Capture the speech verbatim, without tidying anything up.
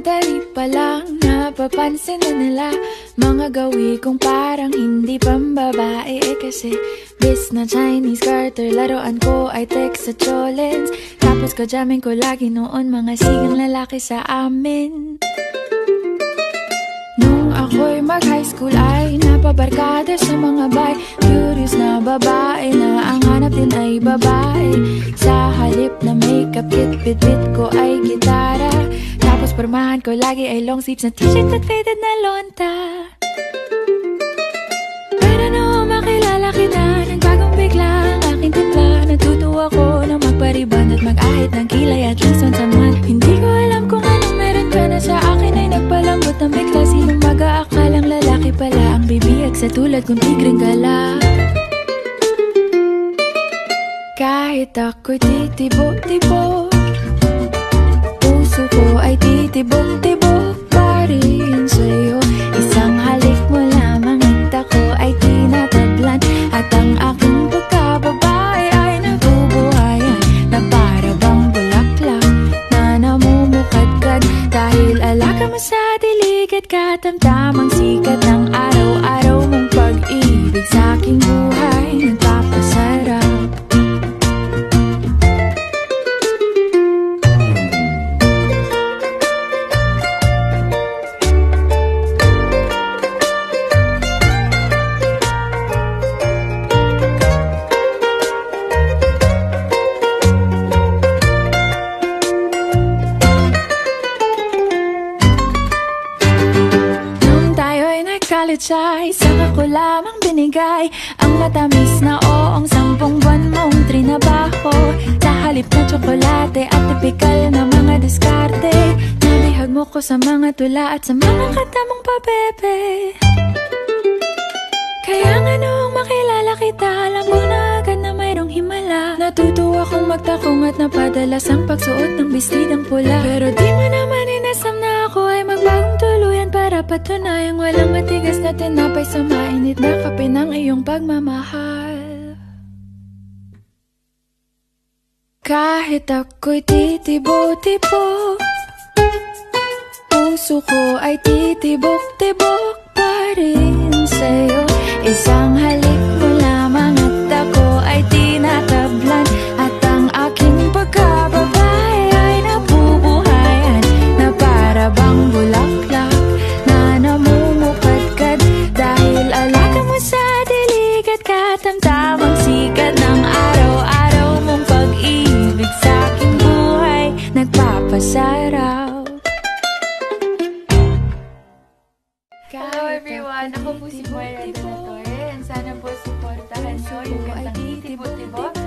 Sandali pa lang napapansin na nila mga gawi kong parang hindi pambabae. Eh kasi bis na Chinese garter, laruan ko ay text sa cholens. Tapos ko jamming ko lagi noon mga sigang lalaki sa amin. Nung ako'y mag-high school ay napabarkada sa mga bay. Curious na babae na ang hanap din ay babae. Sa halip na makeup kit, bit-bit ko ay gitara. Tapos pormahan ko lagi ay long sleeves na t-shirt at faded na lonta. Pero nung makilala kita, nagbagong bigla ang aking timpla. Natutuwa ko na magpariban at mag-ahit ng kilay at least once a month. Hindi ko alam kung anong meron ka na sa akin ay nagpalambot ng bigla. Sinong mag-aakalang lalaki pala ang bibiyag sa tulad kong tigreng gala. Kahit ako'y titibok-tibok, puso ko ay titibok-tibok pa rin sa'yo. Isang halik mo lamang at ako ay tinatablan. At ang aking pagkababae ay nabubuhayan na para bang bulaklak na namumukadkad. Dahil alaga mo sa dilig at katamtamang sikat ng araw-araw mong pag-ibig sa aking buhay nagpapasarap. College ay saka ko lamang binigay ang matamis na oong sampung buwan mong trinabaho. Sa halip na tsokolate at tipikal na mga diskarte, nabihag mo ko sa mga tula at sa mga katamong pabebe. Kaya nga noong makilala kita, alam ko na agad na mayroong himala. Natutuwa kong magtakong at napadalas ang pagsuot ng bestidang pula. Pero di mo naman inasam na ako ay magbagong tuluyan para patunayang walang matigas na tinapay sa mainit na kape ng iyong pagmamahal. Kahit ako'y titibok-tibok, puso ko ay titibok-tibok pa rin sa'yo. Isang halik mo lamang at ako ay tinatablan. At ang aking pagkababae ay nabubuhayan na para bang bulaklak na namumukadkad. Dahil alaga mo sa dilig at katamtamang sikat ng araw-araw mong pag-ibig sa aking buhay nagpapasaraw. Hello everyone! Ako po si Moira Donator and sana po supportahan nyo yung kantang Titibok-Tibok